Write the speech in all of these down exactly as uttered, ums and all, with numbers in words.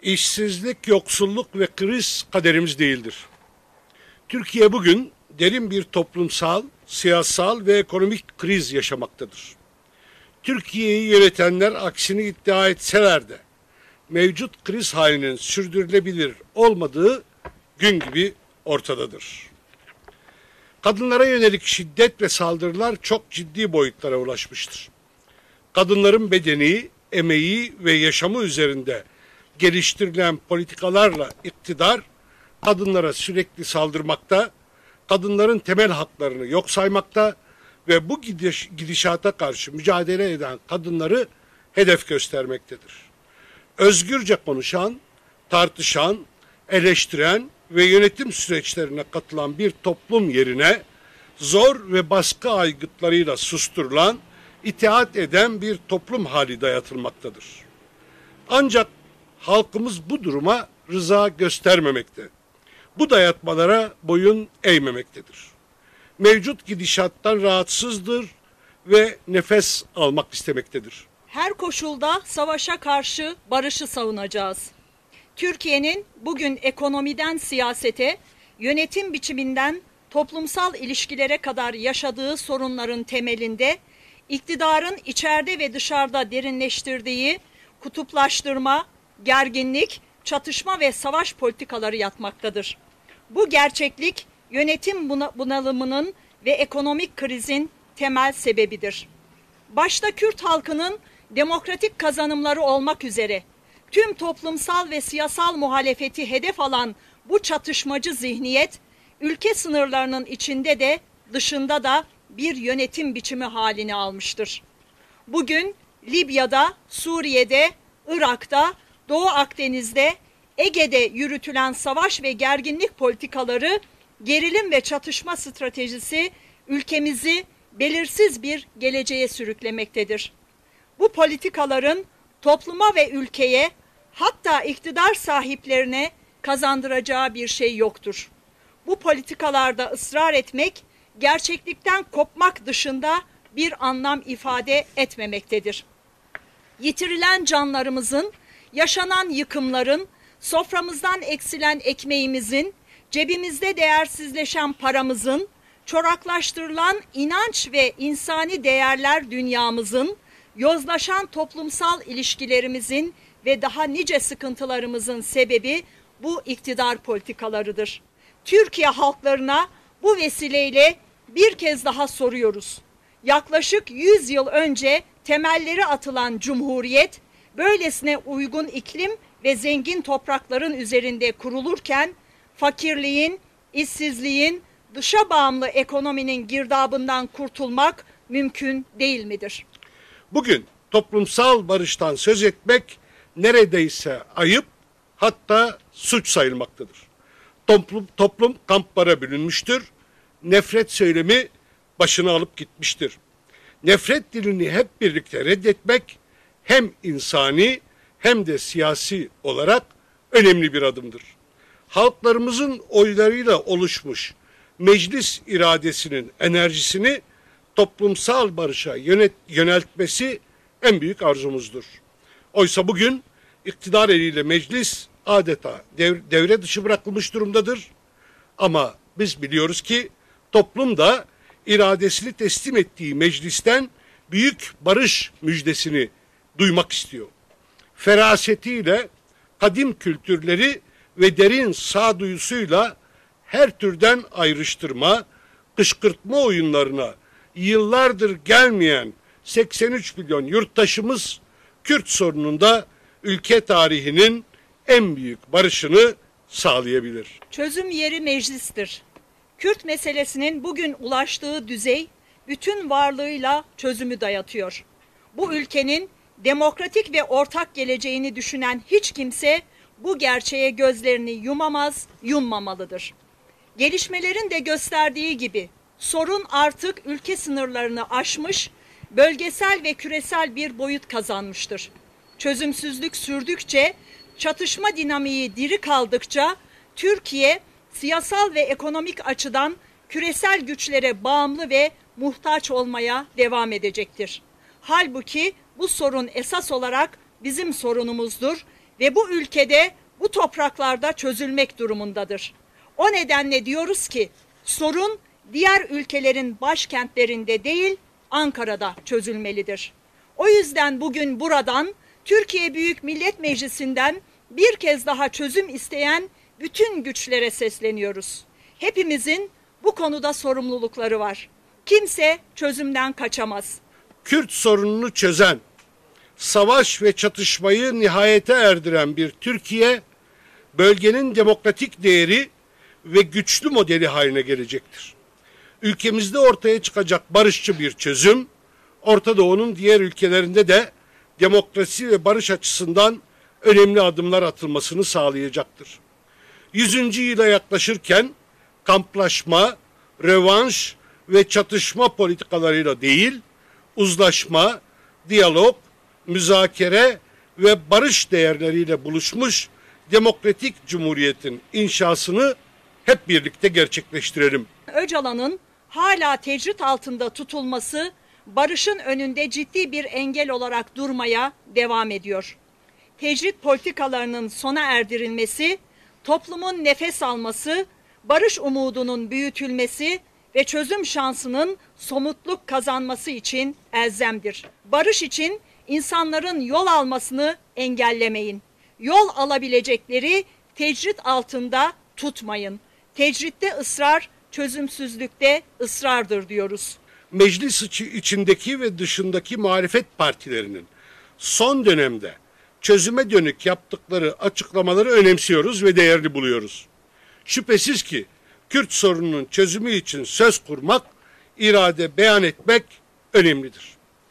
İşsizlik, yoksulluk ve kriz kaderimiz değildir. Türkiye bugün derin bir toplumsal, siyasal ve ekonomik kriz yaşamaktadır. Türkiye'yi yönetenler aksini iddia etseler de mevcut kriz halinin sürdürülebilir olmadığı gün gibi ortadadır. Kadınlara yönelik şiddet ve saldırılar çok ciddi boyutlara ulaşmıştır. Kadınların bedeni, emeği ve yaşamı üzerinde geliştirilen politikalarla iktidar kadınlara sürekli saldırmakta, kadınların temel haklarını yok saymakta ve bu gidiş, gidişata karşı mücadele eden kadınları hedef göstermektedir. Özgürce konuşan, tartışan, eleştiren ve yönetim süreçlerine katılan bir toplum yerine zor ve baskı aygıtlarıyla susturulan, itaat eden bir toplum hali dayatılmaktadır. Ancak halkımız bu duruma rıza göstermemekte. Bu dayatmalara boyun eğmemektedir. Mevcut gidişattan rahatsızdır ve nefes almak istemektedir. Her koşulda savaşa karşı barışı savunacağız. Türkiye'nin bugün ekonomiden siyasete, yönetim biçiminden toplumsal ilişkilere kadar yaşadığı sorunların temelinde iktidarın içeride ve dışarıda derinleştirdiği kutuplaştırma, gerginlik, çatışma ve savaş politikaları yatmaktadır. Bu gerçeklik yönetim bunalımının ve ekonomik krizin temel sebebidir. Başta Kürt halkının demokratik kazanımları olmak üzere tüm toplumsal ve siyasal muhalefeti hedef alan bu çatışmacı zihniyet, ülke sınırlarının içinde de dışında da bir yönetim biçimi halini almıştır. Bugün Libya'da, Suriye'de, Irak'ta, Doğu Akdeniz'de, Ege'de yürütülen savaş ve gerginlik politikaları, gerilim ve çatışma stratejisi ülkemizi belirsiz bir geleceğe sürüklemektedir. Bu politikaların topluma ve ülkeye, hatta iktidar sahiplerine kazandıracağı bir şey yoktur. Bu politikalarda ısrar etmek, gerçeklikten kopmak dışında bir anlam ifade etmemektedir. Yitirilen canlarımızın, yaşanan yıkımların, soframızdan eksilen ekmeğimizin, cebimizde değersizleşen paramızın, çoraklaştırılan inanç ve insani değerler dünyamızın, yozlaşan toplumsal ilişkilerimizin ve daha nice sıkıntılarımızın sebebi bu iktidar politikalarıdır. Türkiye halklarına bu vesileyle bir kez daha soruyoruz. Yaklaşık yüz yıl önce temelleri atılan Cumhuriyet, böylesine uygun iklim ve zengin toprakların üzerinde kurulurken, fakirliğin, işsizliğin, dışa bağımlı ekonominin girdabından kurtulmak mümkün değil midir? Bugün toplumsal barıştan söz etmek neredeyse ayıp, hatta suç sayılmaktadır. Toplum, toplum kamplara bölünmüştür, nefret söylemi başını alıp gitmiştir. Nefret dilini hep birlikte reddetmek hem insani hem de siyasi olarak önemli bir adımdır. Halklarımızın oylarıyla oluşmuş meclis iradesinin enerjisini toplumsal barışa yönet, yöneltmesi en büyük arzumuzdur. Oysa bugün iktidar eliyle meclis adeta dev, devre dışı bırakılmış durumdadır. Ama biz biliyoruz ki toplum da iradesini teslim ettiği meclisten büyük barış müjdesini duymak istiyor. Ferasetiyle, kadim kültürleri ve derin sağduyusuyla her türden ayrıştırma, kışkırtma oyunlarına yıllardır gelmeyen seksen üç milyon yurttaşımız Kürt sorununda ülke tarihinin en büyük barışını sağlayabilir. Çözüm yeri meclistir. Kürt meselesinin bugün ulaştığı düzey bütün varlığıyla çözümü dayatıyor. Bu ülkenin demokratik ve ortak geleceğini düşünen hiç kimse bu gerçeğe gözlerini yumamaz, yummamalıdır. Gelişmelerin de gösterdiği gibi sorun artık ülke sınırlarını aşmış, bölgesel ve küresel bir boyut kazanmıştır. Çözümsüzlük sürdükçe, çatışma dinamiği diri kaldıkça Türkiye siyasal ve ekonomik açıdan küresel güçlere bağımlı ve muhtaç olmaya devam edecektir. Halbuki bu sorun esas olarak bizim sorunumuzdur ve bu ülkede, bu topraklarda çözülmek durumundadır. O nedenle diyoruz ki sorun diğer ülkelerin başkentlerinde değil, Ankara'da çözülmelidir. O yüzden bugün buradan Türkiye Büyük Millet Meclisi'nden bir kez daha çözüm isteyen bütün güçlere sesleniyoruz. Hepimizin bu konuda sorumlulukları var. Kimse çözümden kaçamaz. Kürt sorununu çözen, savaş ve çatışmayı nihayete erdiren bir Türkiye, bölgenin demokratik değeri ve güçlü modeli haline gelecektir. Ülkemizde ortaya çıkacak barışçı bir çözüm, Orta Doğu'nun diğer ülkelerinde de demokrasi ve barış açısından önemli adımlar atılmasını sağlayacaktır. Yüzüncü yıla yaklaşırken kamplaşma, rövanş ve çatışma politikalarıyla değil, uzlaşma, diyalog, müzakere ve barış değerleriyle buluşmuş demokratik cumhuriyetin inşasını hep birlikte gerçekleştirelim. Öcalan'ın hala tecrit altında tutulması barışın önünde ciddi bir engel olarak durmaya devam ediyor. Tecrit politikalarının sona erdirilmesi, toplumun nefes alması, barış umudunun büyütülmesi ve çözüm şansının somutluk kazanması için elzemdir. Barış için insanların yol almasını engellemeyin. Yol alabilecekleri tecrit altında tutmayın. Tecritte ısrar, çözümsüzlükte ısrardır diyoruz. Meclis içindeki ve dışındaki muhalefet partilerinin son dönemde çözüme dönük yaptıkları açıklamaları önemsiyoruz ve değerli buluyoruz. Şüphesiz ki Kürt sorununun çözümü için söz kurmak, irade beyan etmek önemlidir.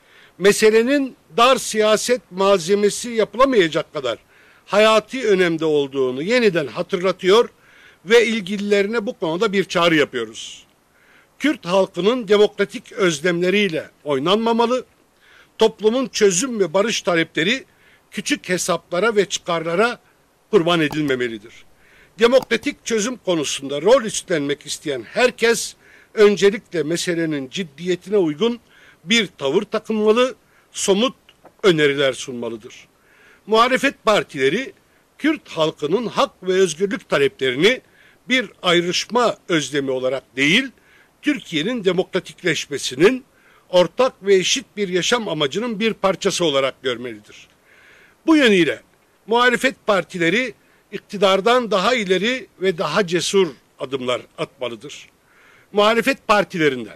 Meselenin dar siyaset malzemesi yapılamayacak kadar hayati önemde olduğunu yeniden hatırlatıyor ve ilgililerine bu konuda bir çağrı yapıyoruz. Kürt halkının demokratik özlemleriyle oynanmamalı, toplumun çözüm ve barış talepleri küçük hesaplara ve çıkarlara kurban edilmemelidir. Demokratik çözüm konusunda rol üstlenmek isteyen herkes öncelikle meselenin ciddiyetine uygun bir tavır takınmalı, somut öneriler sunmalıdır. Muhalefet partileri Kürt halkının hak ve özgürlük taleplerini bir ayrışma özlemi olarak değil, Türkiye'nin demokratikleşmesinin ortak ve eşit bir yaşam amacının bir parçası olarak görmelidir. Bu yönüyle muhalefet partileri iktidardan daha ileri ve daha cesur adımlar atmalıdır. Muhalefet partilerinden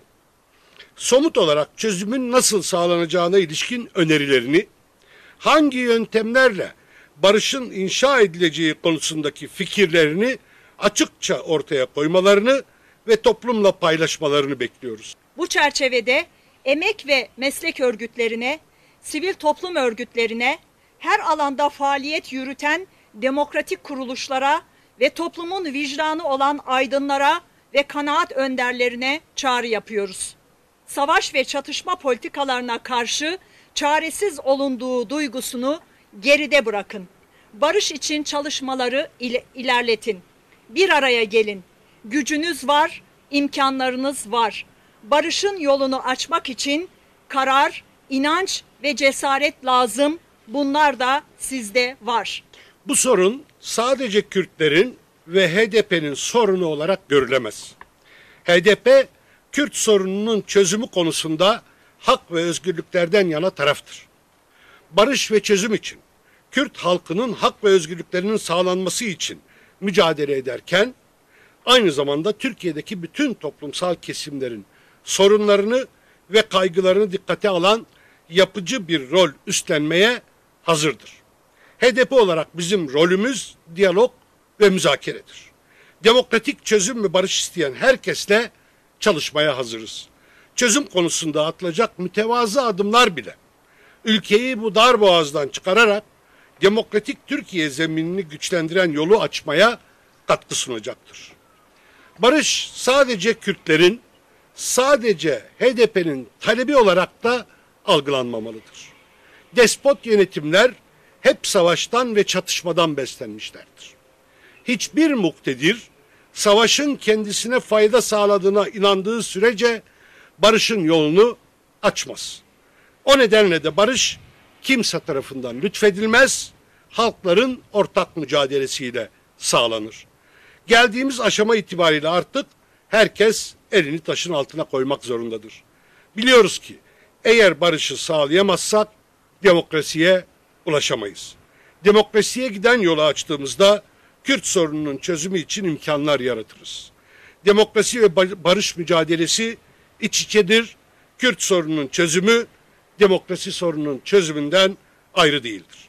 somut olarak çözümün nasıl sağlanacağına ilişkin önerilerini, hangi yöntemlerle barışın inşa edileceği konusundaki fikirlerini açıkça ortaya koymalarını ve toplumla paylaşmalarını bekliyoruz. Bu çerçevede emek ve meslek örgütlerine, sivil toplum örgütlerine, her alanda faaliyet yürüten demokratik kuruluşlara ve toplumun vicdanı olan aydınlara ve kanaat önderlerine çağrı yapıyoruz. Savaş ve çatışma politikalarına karşı çaresiz olunduğu duygusunu geride bırakın. Barış için çalışmaları il- ilerletin. Bir araya gelin. Gücünüz var, imkanlarınız var. Barışın yolunu açmak için karar, inanç ve cesaret lazım. Bunlar da sizde var. Bu sorun sadece Kürtlerin ve H D P'nin sorunu olarak görülemez. H D P, Kürt sorununun çözümü konusunda hak ve özgürlüklerden yana taraftır. Barış ve çözüm için, Kürt halkının hak ve özgürlüklerinin sağlanması için mücadele ederken, aynı zamanda Türkiye'deki bütün toplumsal kesimlerin sorunlarını ve kaygılarını dikkate alan yapıcı bir rol üstlenmeye hazırdır. H D P olarak bizim rolümüz diyalog ve müzakeredir. Demokratik çözüm ve barış isteyen herkesle çalışmaya hazırız. Çözüm konusunda atılacak mütevazı adımlar bile ülkeyi bu dar boğazdan çıkararak demokratik Türkiye zeminini güçlendiren yolu açmaya katkı sunacaktır. Barış sadece Kürtlerin, sadece H D P'nin talebi olarak da algılanmamalıdır. Despot yönetimler hep savaştan ve çatışmadan beslenmişlerdir. Hiçbir muktedir savaşın kendisine fayda sağladığına inandığı sürece barışın yolunu açmaz. O nedenle de barış kimse tarafından lütfedilmez, halkların ortak mücadelesiyle sağlanır. Geldiğimiz aşama itibariyle artık herkes elini taşın altına koymak zorundadır. Biliyoruz ki eğer barışı sağlayamazsak demokrasiye ulaşamayız. Demokrasiye giden yolu açtığımızda Kürt sorununun çözümü için imkanlar yaratırız. Demokrasi ve barış mücadelesi iç içedir. Kürt sorununun çözümü demokrasi sorununun çözümünden ayrı değildir.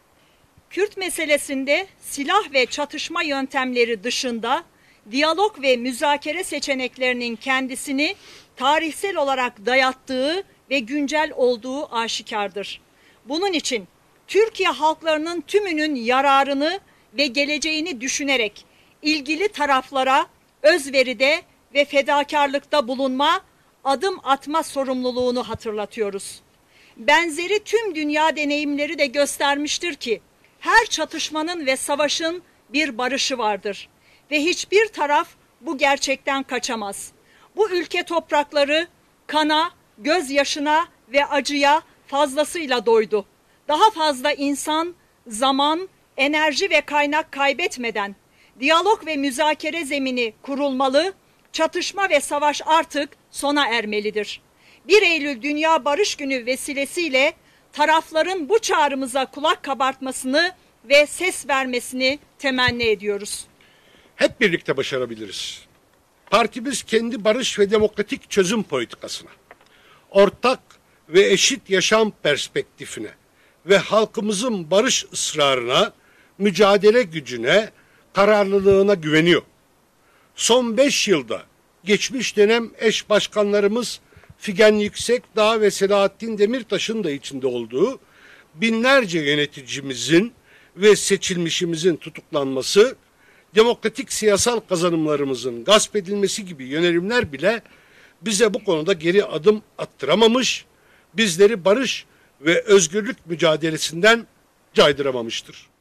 Kürt meselesinde silah ve çatışma yöntemleri dışında diyalog ve müzakere seçeneklerinin kendisini tarihsel olarak dayattığı ve güncel olduğu aşikardır. Bunun için Türkiye halklarının tümünün yararını ve geleceğini düşünerek ilgili taraflara özveride ve fedakarlıkta bulunma, adım atma sorumluluğunu hatırlatıyoruz. Benzeri tüm dünya deneyimleri de göstermiştir ki her çatışmanın ve savaşın bir barışı vardır ve hiçbir taraf bu gerçekten kaçamaz. Bu ülke toprakları kana, gözyaşına ve acıya fazlasıyla doydu. Daha fazla insan, zaman, enerji ve kaynak kaybetmeden diyalog ve müzakere zemini kurulmalı, çatışma ve savaş artık sona ermelidir. bir Eylül Dünya Barış Günü vesilesiyle tarafların bu çağrımıza kulak kabartmasını ve ses vermesini temenni ediyoruz. Hep birlikte başarabiliriz. Partimiz kendi barış ve demokratik çözüm politikasına, ortak ve eşit yaşam perspektifine ve halkımızın barış ısrarına, mücadele gücüne, kararlılığına güveniyor. Son beş yılda geçmiş dönem eş başkanlarımız Figen Yüksekdağ ve Selahattin Demirtaş'ın da içinde olduğu binlerce yöneticimizin ve seçilmişimizin tutuklanması, demokratik siyasal kazanımlarımızın gasp edilmesi gibi yönelimler bile bize bu konuda geri adım attıramamış, bizleri barış ve özgürlük mücadelesinden caydıramamıştır.